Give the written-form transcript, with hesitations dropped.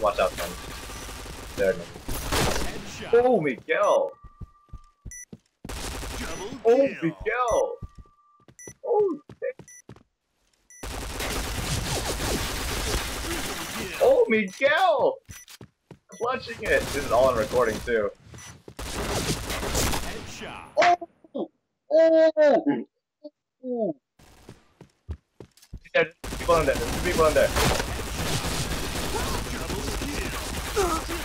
Watch out, son. There. Oh, Miguel! Oh, Miguel! Oh, oh, Miguel! Clutching it! This is all on recording, too. Oh! Oh! Oh! Yeah, there's 2 people in there. There's 2 people in there.